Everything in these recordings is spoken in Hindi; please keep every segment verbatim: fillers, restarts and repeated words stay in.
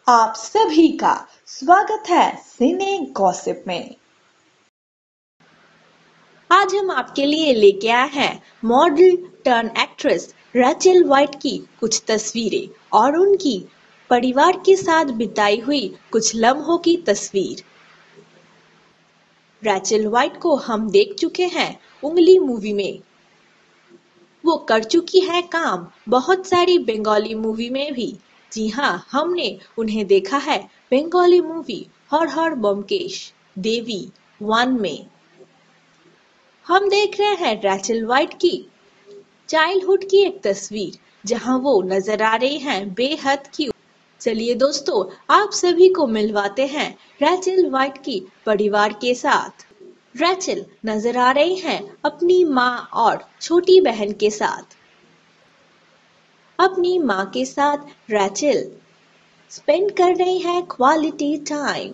आप सभी का स्वागत है सिने गॉसिप में। आज हम आपके लिए लेके आए हैं model turn actress Rachel White की कुछ तस्वीरें और उनकी परिवार के साथ बिताई हुई कुछ लम्हों की तस्वीर। रैचल वाइट को हम देख चुके हैं उंगली मूवी में। वो कर चुकी है काम बहुत सारी बंगाली मूवी में भी। जी हाँ, हमने उन्हें देखा है बंगाली मूवी हर हर ब्योमकेश देवी वन में। हम देख रहे हैं रैचल वाइट की चाइल्डहुड की एक तस्वीर जहां वो नजर आ रही हैं बेहद क्यूट। चलिए दोस्तों, आप सभी को मिलवाते हैं रैचल वाइट की परिवार के साथ। रैचल नजर आ रही हैं अपनी माँ और छोटी बहन के साथ। अपनी माँ के साथ रैचल स्पेंड कर रही है क्वालिटी टाइम।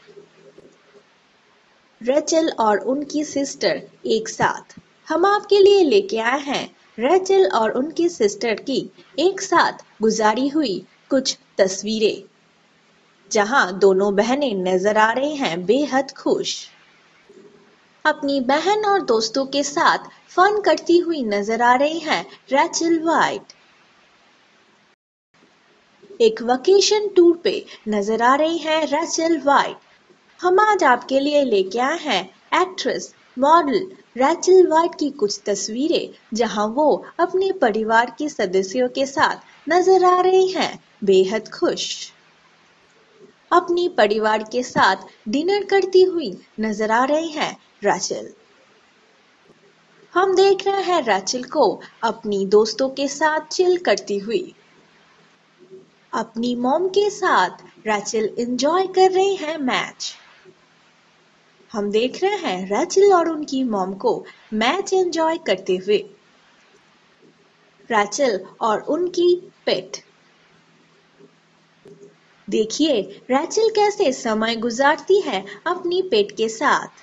रैचल और उनकी सिस्टर एक साथ। हम आपके लिए लेके आए हैं रैचल और उनकी सिस्टर की एक साथ गुजारी हुई कुछ तस्वीरें, जहां दोनों बहनें नजर आ रही हैं बेहद खुश। अपनी बहन और दोस्तों के साथ फन करती हुई नजर आ रही हैं रैचल वाइट। एक वेकेशन टूर पे नजर आ रही हैं रैचल वाइट। हम आज आपके लिए लेके आए हैं एक्ट्रेस मॉडल रैचल वाइट की कुछ तस्वीरें, जहां वो अपने परिवार के सदस्यों के साथ नजर आ रही हैं बेहद खुश। अपनी परिवार के साथ डिनर करती हुई नजर आ रही हैं रैचल। हम देख रहे हैं रैचल को अपनी दोस्तों के साथ चिल करती हुई। अपनी मॉम के साथ रैचल एंजॉय कर रही हैं मैच। हम देख रहे हैं रैचल और उनकी मॉम को मैच एंजॉय करते हुए। रैचल और उनकी पेट। देखिए रैचल कैसे समय गुजारती है अपनी पेट के साथ।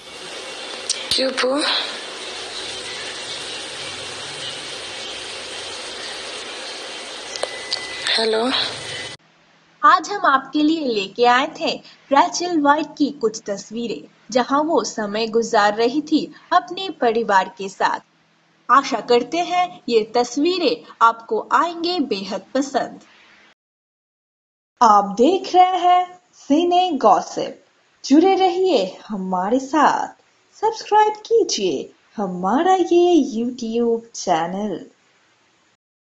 हेलो, आज हम आपके लिए लेके आए थे रैचल वाइट की कुछ तस्वीरें, जहां वो समय गुजार रही थी अपने परिवार के साथ। आशा करते हैं ये तस्वीरें आपको आएंगे बेहद पसंद। आप देख रहे हैं सिने गॉसिप। जुड़े रहिए हमारे साथ। सब्सक्राइब कीजिए हमारा ये यूट्यूब चैनल।